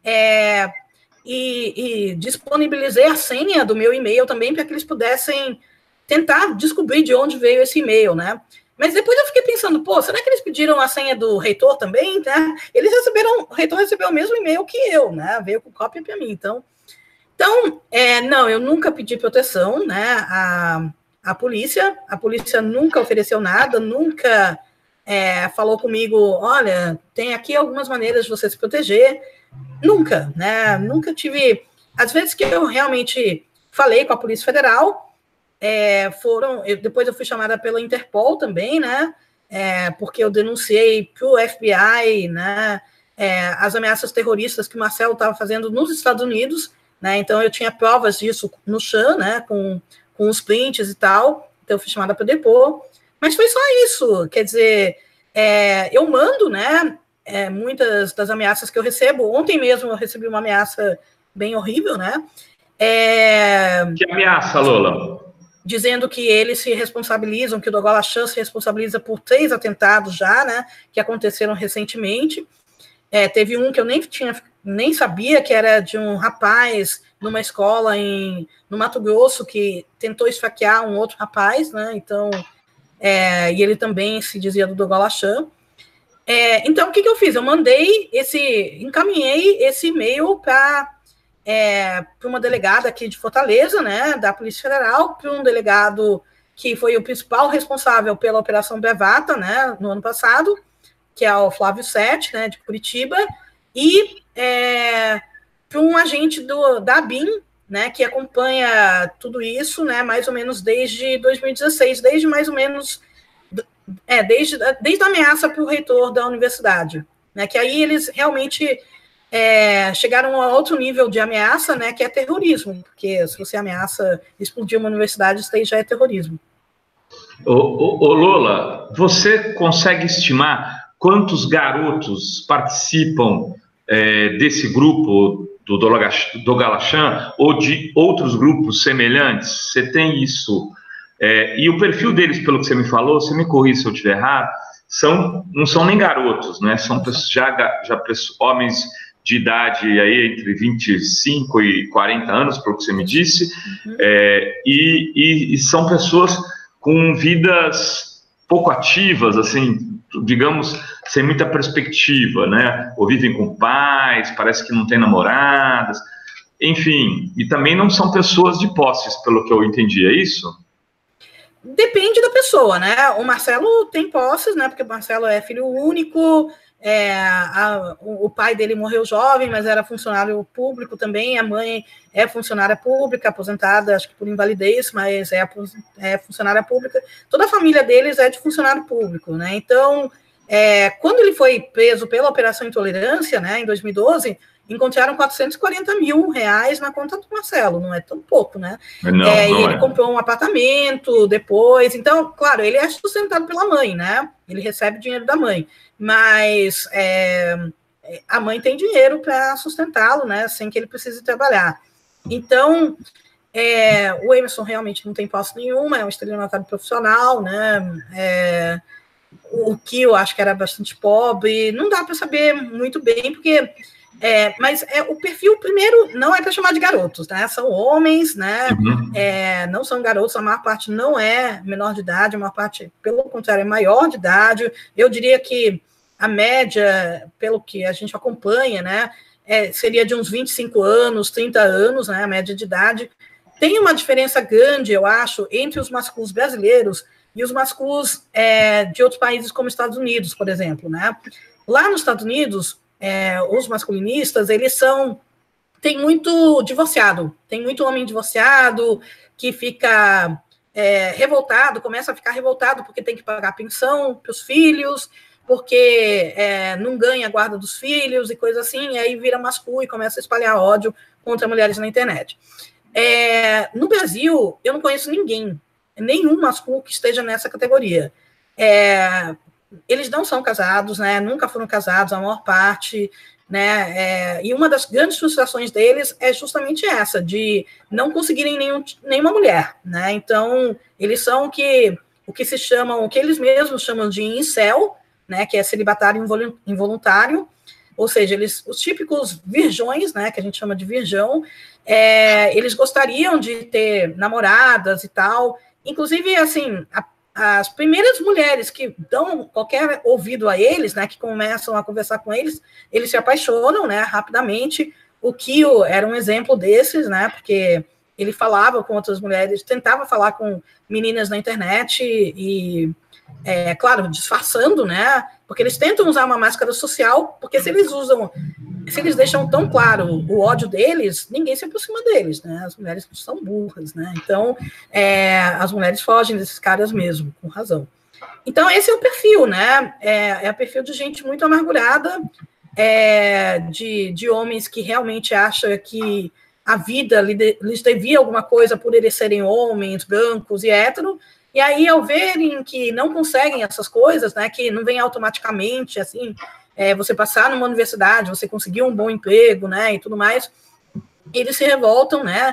e disponibilizei a senha do meu e-mail também para que eles pudessem tentar descobrir de onde veio esse e-mail, né? Mas depois eu fiquei pensando, será que eles pediram a senha do reitor também, né? O reitor recebeu o mesmo e-mail que eu, né? Veio com cópia para mim, então, não, eu nunca pedi proteção, né? A polícia nunca ofereceu nada, nunca falou comigo, olha, tem aqui algumas maneiras de você se proteger, nunca, né? Nunca tive, às vezes que eu realmente falei com a Polícia Federal, depois eu fui chamada pela Interpol também, né, porque eu denunciei para o FBI, né, as ameaças terroristas que o Marcelo estava fazendo nos Estados Unidos, né, então eu tinha provas disso no Chan, né, com os prints e tal, então eu fui chamada para depor, mas foi só isso, quer dizer, eu mando, né, muitas das ameaças que eu recebo. Ontem mesmo eu recebi uma ameaça bem horrível, né, Que ameaça, Lola? Dizendo que eles se responsabilizam, que o Doguala Chan se responsabiliza por 3 atentados já, né, que aconteceram recentemente. Teve um que eu nem sabia, que era de um rapaz numa escola no Mato Grosso que tentou esfaquear um outro rapaz, né, então, e ele também se dizia do Doguala Chan. Então, o que eu fiz? Eu encaminhei esse e-mail para uma delegada aqui de Fortaleza, né, da Polícia Federal, para um delegado que foi o principal responsável pela Operação Bravata, né, no ano passado, que é o Flávio Sete, né, de Curitiba, e para um agente da ABIN, né, que acompanha tudo isso, né, mais ou menos desde 2016, desde mais ou menos, desde a ameaça para o reitor da universidade, né, que aí eles realmente chegaram a outro nível de ameaça, né, que é terrorismo, porque se você ameaça explodir uma universidade, isso aí já é terrorismo. Ô Lola, você consegue estimar quantos garotos participam desse grupo do Dogalachan ou de outros grupos semelhantes? Você tem isso? E o perfil deles, pelo que você me falou, você me corrija se eu estiver errado, não são nem garotos, né? São homens de idade aí entre 25 e 40 anos, pelo que você me disse, e são pessoas com vidas pouco ativas, assim, digamos, sem muita perspectiva, né? Ou vivem com pais, parece que não têm namoradas, enfim, e também não são pessoas de posses, pelo que eu entendi, é isso? Depende da pessoa, né? O Marcelo tem posses, né? Porque o Marcelo é filho único, o pai dele morreu jovem, mas era funcionário público também, a mãe é funcionária pública, aposentada, acho que por invalidez, mas é funcionária pública. Toda a família deles é de funcionário público, né? Então, quando ele foi preso pela Operação Intolerância, né, em 2012, encontraram R$440 mil na conta do Marcelo, não é tão pouco, né? E ele comprou um apartamento depois, então, claro, ele é sustentado pela mãe, né? Ele recebe dinheiro da mãe, mas a mãe tem dinheiro para sustentá-lo, né? Sem que ele precise trabalhar. Então, o Emerson realmente não tem posse nenhuma, é um estelionatário profissional, né? O que eu acho que era bastante pobre, não dá para saber muito bem, porque mas o perfil, primeiro, não é para chamar de garotos, né? São homens, né? Não são garotos, a maior parte não é menor de idade, a maior parte, pelo contrário, é maior de idade. Eu diria que a média, pelo que a gente acompanha, né, seria de uns 25 anos, 30 anos, né, a média de idade. Tem uma diferença grande, eu acho, entre os masculos brasileiros e os masculos de outros países, como Estados Unidos, por exemplo, né? Lá nos Estados Unidos, os masculinistas, tem muito divorciado, tem muito homem divorciado que fica revoltado, começa a ficar revoltado porque tem que pagar pensão para os filhos, porque não ganha a guarda dos filhos e coisa assim, e aí vira masculino e começa a espalhar ódio contra mulheres na internet. No Brasil, eu não conheço nenhum masculino que esteja nessa categoria. Eles não são casados, né? Nunca foram casados, a maior parte, né? E uma das grandes frustrações deles é justamente essa, de não conseguirem nenhuma mulher, né? Então, eles são o que eles mesmos chamam de incel, né? Que é celibatário involuntário, ou seja, os típicos virgões, né? Que a gente chama de virgão, eles gostariam de ter namoradas e tal. Inclusive, assim, as primeiras mulheres que dão qualquer ouvido a eles, né, que começam a conversar com eles, eles se apaixonam, né, rapidamente. O Kio era um exemplo desses, né, porque ele falava com outras mulheres, tentava falar com meninas na internet e claro, disfarçando, né, porque eles tentam usar uma máscara social, porque se eles deixam tão claro o ódio deles, ninguém se aproxima deles, né? As mulheres são burras, né? Então, as mulheres fogem desses caras mesmo, com razão. Então, esse é o perfil, né? É o perfil de gente muito amargurada, de homens que realmente acham que a vida lhes devia alguma coisa por eles serem homens, brancos e héteros, e aí, ao verem que não conseguem essas coisas, né, que não vem automaticamente, assim, você passar numa universidade, você conseguir um bom emprego, né, e tudo mais, eles se revoltam, né,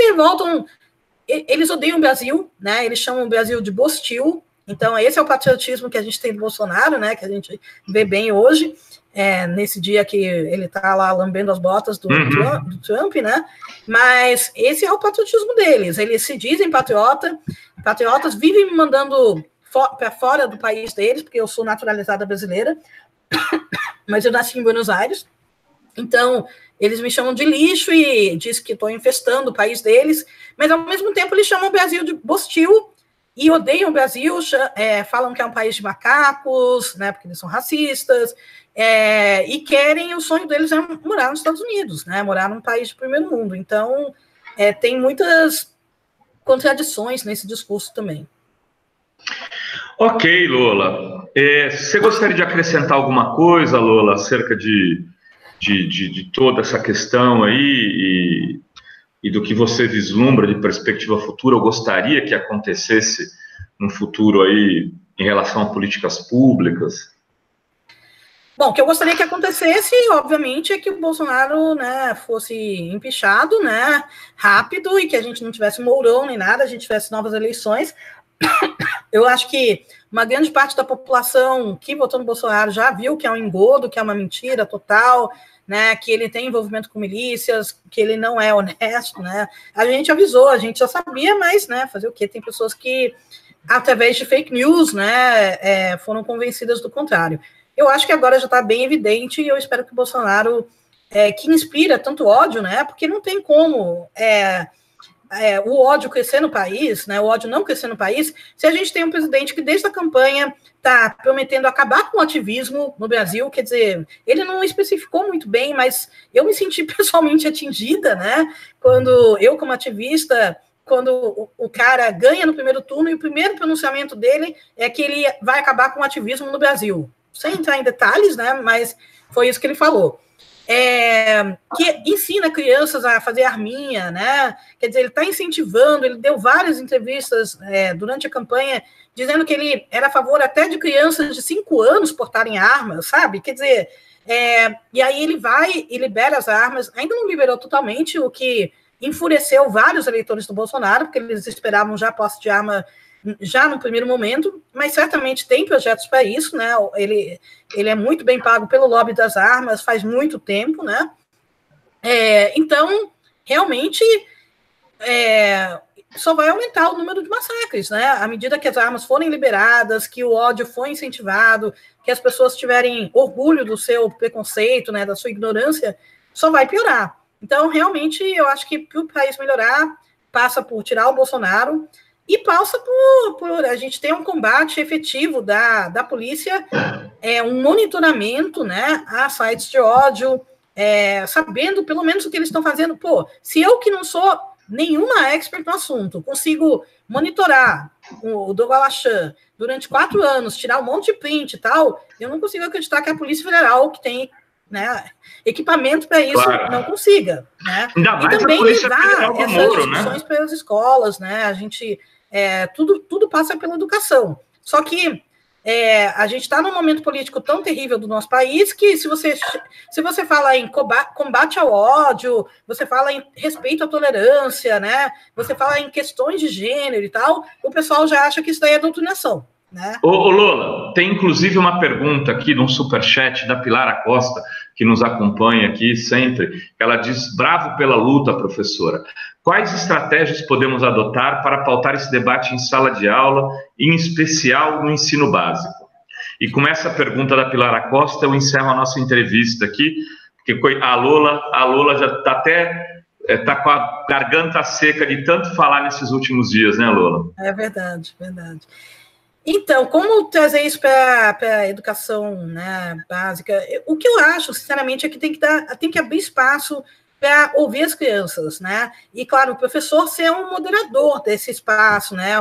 eles odeiam o Brasil, né, eles chamam o Brasil de bostil. Então, esse é o patriotismo que a gente tem do Bolsonaro, né, que a gente vê bem hoje, nesse dia que ele está lá lambendo as botas do Trump, né, mas esse é o patriotismo deles, eles se dizem patriotas, vivem me mandando para fora do país deles, porque eu sou naturalizada brasileira, mas eu nasci em Buenos Aires, então eles me chamam de lixo e dizem que estou infestando o país deles, mas ao mesmo tempo eles chamam o Brasil de bostil e odeiam o Brasil, falam que é um país de macacos, né, porque eles são racistas, e querem, o sonho deles é morar nos Estados Unidos, né, morar num país de primeiro mundo. Então, tem muitas contradições nesse discurso também. Ok, Lola. Você gostaria de acrescentar alguma coisa, Lola, acerca de toda essa questão aí e do que você vislumbra de perspectiva futura, ou gostaria que acontecesse no futuro aí em relação a políticas públicas? Bom, o que eu gostaria que acontecesse, obviamente, é que o Bolsonaro, né, fosse empichado, né, rápido, e que a gente não tivesse Mourão nem nada, a gente tivesse novas eleições. Eu acho que uma grande parte da população que votou no Bolsonaro já viu que é um engodo, que é uma mentira total, né, que ele tem envolvimento com milícias, que ele não é honesto, né. A gente avisou, a gente já sabia, mas, né, fazer o quê? Tem pessoas que, através de fake news, né, foram convencidas do contrário. Eu acho que agora já está bem evidente, e eu espero que o Bolsonaro, que inspira tanto ódio, né, porque não tem como o ódio crescer no país, né, o ódio não crescer no país, se a gente tem um presidente que desde a campanha está prometendo acabar com o ativismo no Brasil. Quer dizer, ele não especificou muito bem, mas eu me senti pessoalmente atingida, né, quando eu, como ativista, quando o cara ganha no primeiro turno e o primeiro pronunciamento dele é que ele vai acabar com o ativismo no Brasil. Sem entrar em detalhes, né, mas foi isso que ele falou. Que ensina crianças a fazer arminha, né? Quer dizer, ele está incentivando, ele deu várias entrevistas durante a campanha, dizendo que ele era a favor até de crianças de 5 anos portarem armas, sabe? Quer dizer, e aí ele vai e libera as armas, ainda não liberou totalmente, o que enfureceu vários eleitores do Bolsonaro, porque eles esperavam já a posse de arma já no primeiro momento, mas certamente tem projetos para isso, né? Ele é muito bem pago pelo lobby das armas faz muito tempo, né? Então, realmente, só vai aumentar o número de massacres, né? À medida que as armas forem liberadas, que o ódio for incentivado, que as pessoas tiverem orgulho do seu preconceito, né? Da sua ignorância, só vai piorar. Então, realmente, eu acho que para o país melhorar, passa por tirar o Bolsonaro. E passa por a gente ter um combate efetivo da polícia, um monitoramento, né, a sites de ódio, sabendo pelo menos o que eles estão fazendo. Pô, se eu, que não sou nenhuma expert no assunto, consigo monitorar o Douglas Lachan durante 4 anos, tirar um monte de print e tal, eu não consigo acreditar que a Polícia Federal, que tem, né, equipamento para isso, claro, não consiga, né? E também levar essas discussões, né, para as escolas, né? A gente tudo passa pela educação. Só que a gente está num momento político tão terrível do nosso país que se você fala em combate ao ódio, você fala em respeito à tolerância, né? Você fala em questões de gênero e tal, o pessoal já acha que isso daí é doutrinação. Né? Ô Lola, tem inclusive uma pergunta aqui de um superchat da Pilar Acosta, que nos acompanha aqui sempre. Ela diz: bravo pela luta, professora. Quais estratégias podemos adotar para pautar esse debate em sala de aula, em especial no ensino básico? E com essa pergunta da Pilar Acosta, eu encerro a nossa entrevista aqui, porque a Lola já está até com a garganta seca de tanto falar nesses últimos dias, né, Lola? É verdade, verdade. Então, como trazer isso para a educação, né, básica? O que eu acho, sinceramente, é que tem que abrir espaço para ouvir as crianças, né? E, claro, o professor ser um moderador desse espaço, né?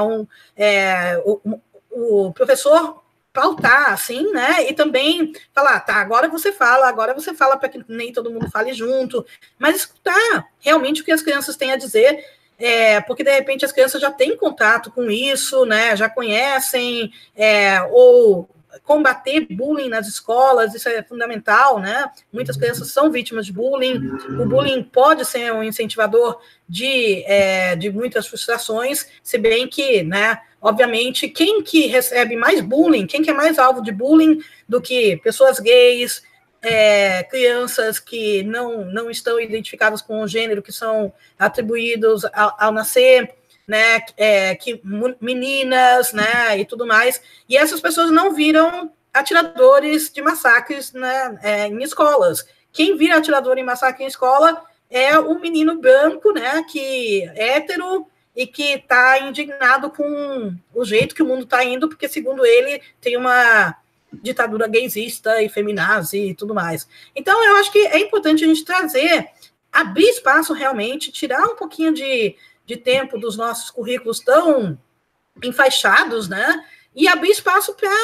O professor pautar, assim, né? E também falar, tá, agora você fala para que nem todo mundo fale junto, mas escutar realmente o que as crianças têm a dizer. Porque, de repente, as crianças já têm contato com isso, né, já conhecem, ou combater bullying nas escolas, isso é fundamental, né? Muitas crianças são vítimas de bullying, o bullying pode ser um incentivador de muitas frustrações, se bem que, né, obviamente, quem que recebe mais bullying, quem que é mais alvo de bullying do que pessoas gays, crianças que não estão identificadas com o gênero que são atribuídos ao nascer, né, meninas, né, e tudo mais, e essas pessoas não viram atiradores de massacres, né, em escolas. Quem vira atirador em massacre em escola é o menino branco, né, que é hétero e que está indignado com o jeito que o mundo está indo, porque, segundo ele, tem uma ditadura gaysista e feminazi e tudo mais. Então, eu acho que é importante a gente abrir espaço realmente, tirar um pouquinho de tempo dos nossos currículos tão enfaixados, né? E abrir espaço para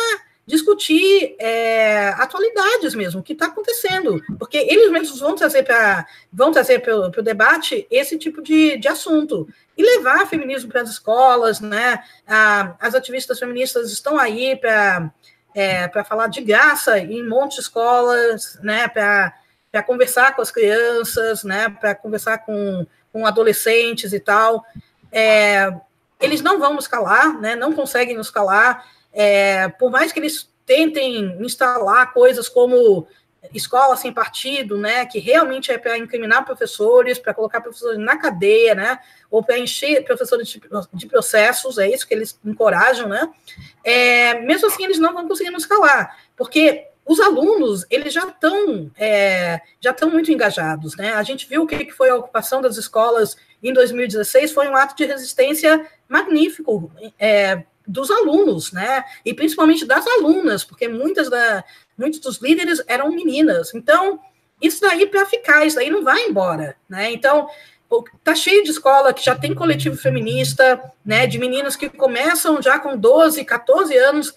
discutir atualidades mesmo, o que está acontecendo, porque eles mesmos vão trazer para o debate esse tipo de assunto, e levar feminismo para as escolas, né? As ativistas feministas estão aí para falar de graça em um monte de escolas, né? Para conversar com as crianças, né? Para conversar com adolescentes e tal. Eles não vão nos calar, né? Não conseguem nos calar, por mais que eles tentem instalar coisas como escola sem partido, né, que realmente é para incriminar professores, para colocar professores na cadeia, né, ou para encher professores de processos, é isso que eles encorajam, né, mesmo assim eles não vão conseguir nos calar, porque os alunos, eles já estão muito engajados, né, a gente viu o que foi a ocupação das escolas em 2016, foi um ato de resistência magnífico, dos alunos, né, e principalmente das alunas, porque muitos dos líderes eram meninas, então, isso daí para ficar, isso daí não vai embora, né, então, tá cheio de escola que já tem coletivo feminista, né, de meninas que começam já com 12, 14 anos,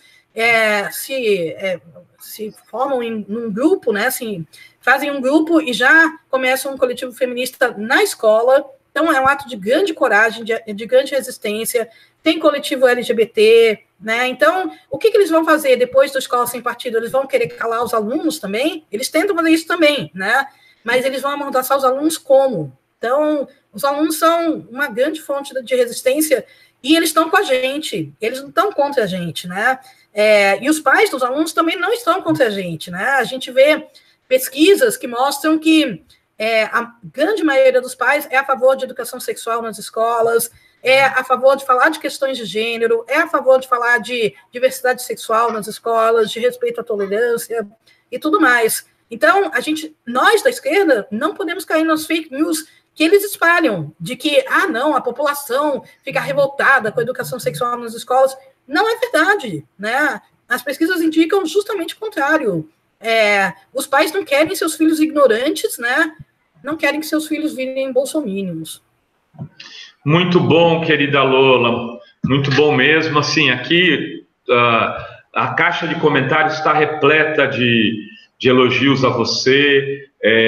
se formam num grupo, né, assim, fazem um grupo e já começam um coletivo feminista na escola, então é um ato de grande coragem, de grande resistência, tem coletivo LGBT, né? Então, o que eles vão fazer depois da escola sem partido? Eles vão querer calar os alunos também? Eles tentam fazer isso também, né? Mas eles vão amordaçar os alunos como? Então, os alunos são uma grande fonte de resistência e eles estão com a gente, eles não estão contra a gente, né? E os pais dos alunos também não estão contra a gente, né? A gente vê pesquisas que mostram que a grande maioria dos pais é a favor de educação sexual nas escolas, é a favor de falar de questões de gênero, é a favor de falar de diversidade sexual nas escolas, de respeito à tolerância e tudo mais. Então, nós da esquerda não podemos cair nas fake news que eles espalham, de que, não, a população fica revoltada com a educação sexual nas escolas. Não é verdade, né? As pesquisas indicam justamente o contrário. Os pais não querem seus filhos ignorantes, né? Não querem que seus filhos virem bolsominions. Muito bom, querida Lola, muito bom mesmo. Assim, aqui a caixa de comentários está repleta de elogios a você,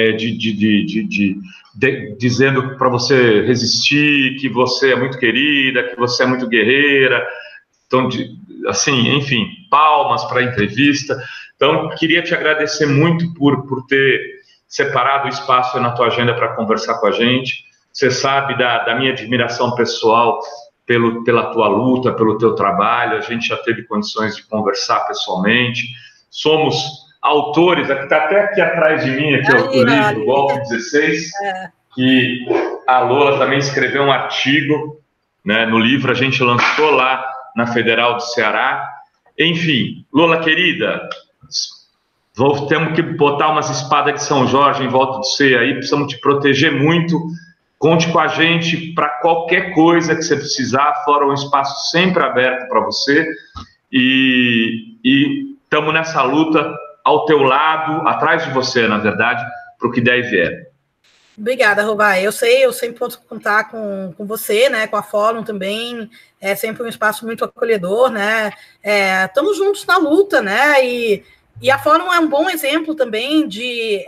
dizendo para você resistir, que você é muito querida, que você é muito guerreira. Então, assim, enfim, palmas para a entrevista. Então, queria te agradecer muito por ter separado o espaço na tua agenda para conversar com a gente. Você sabe da minha admiração pessoal pela tua luta, pelo teu trabalho. A gente já teve condições de conversar pessoalmente. Somos autores, está até aqui atrás de mim, aqui, o livro Golpe 16, que a Lola também escreveu um artigo, né, no livro, a gente lançou lá na Federal do Ceará. Enfim, Lola querida, temos que botar umas espadas de São Jorge em volta de você aí, precisamos te proteger muito. Conte com a gente para qualquer coisa que você precisar, fora um espaço sempre aberto para você. E estamos nessa luta ao teu lado, atrás de você, na verdade, para o que der e vier. Obrigada, Rovai. Eu sempre posso contar com você, né, com a Fórum também, é sempre um espaço muito acolhedor, né, estamos juntos na luta, né, e a Fórum é um bom exemplo também de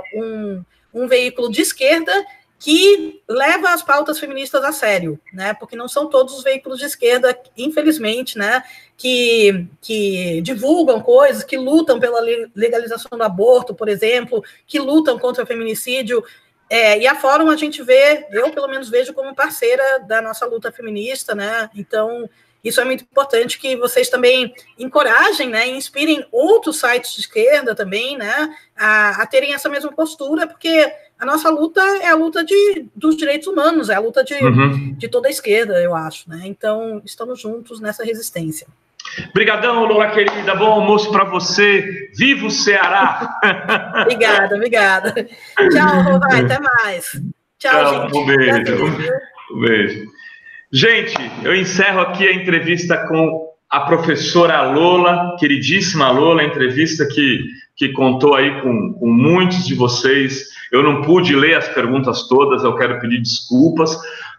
um veículo de esquerda que leva as pautas feministas a sério, né? Porque não são todos os veículos de esquerda, infelizmente, né? Que divulgam coisas, que lutam pela legalização do aborto, por exemplo, que lutam contra o feminicídio. E a Fórum a gente vê, eu pelo menos vejo como parceira da nossa luta feminista, né? Então, isso é muito importante que vocês também encorajem, né? E inspirem outros sites de esquerda também, né? A terem essa mesma postura, porque a nossa luta é a luta dos direitos humanos, é a luta de toda a esquerda, eu acho, né? Então, estamos juntos nessa resistência. Obrigadão, Lola querida, bom almoço para você, viva o Ceará! Obrigada. Tchau, Rovai, até mais. Tchau, gente. Um beijo. Um beijo. Gente, eu encerro aqui a entrevista com a professora Lola, queridíssima Lola, entrevista que contou aí com muitos de vocês. Eu não pude ler as perguntas todas, eu quero pedir desculpas,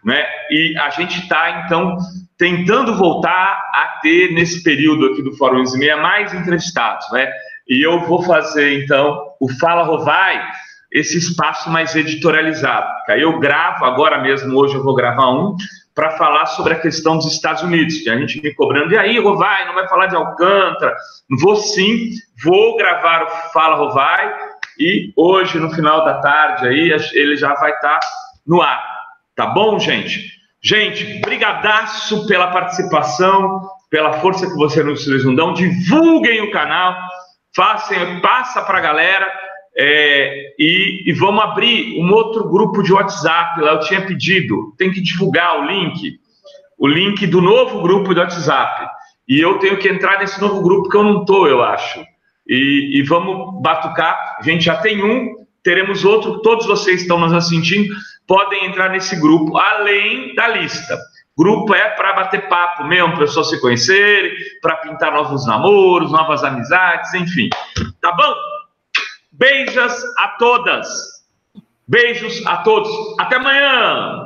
né? E a gente está, então, tentando voltar a ter, nesse período aqui do Fórum 11h30, mais entrevistados, né? E eu vou fazer, então, o Fala Rovai, esse espaço mais editorializado. Aí eu gravo, agora mesmo, hoje eu vou gravar um, para falar sobre a questão dos Estados Unidos, que a gente me cobrando, e aí, Rovai, não vai falar de Alcântara? Vou sim, vou gravar o Fala Rovai, e hoje, no final da tarde, aí, ele já vai estar no ar. Tá bom, gente? Gente, brigadaço pela participação, pela força que vocês nos dão. Divulguem o canal, passa para a galera, e vamos abrir um outro grupo de WhatsApp. Lá eu tinha pedido, tem que divulgar o link do novo grupo de WhatsApp. E eu tenho que entrar nesse novo grupo que eu não estou, eu acho. E vamos batucar. A gente já tem um, teremos outro, todos vocês estão nos assistindo, podem entrar nesse grupo, além da lista. Grupo é para bater papo mesmo, para pessoas se conhecerem, para pintar novos namoros, novas amizades, enfim. Tá bom? Beijos a todas. Beijos a todos. Até amanhã.